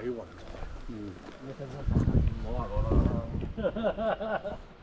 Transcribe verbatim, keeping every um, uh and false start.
呦我，嗯， 没听说啥，没话说了啊。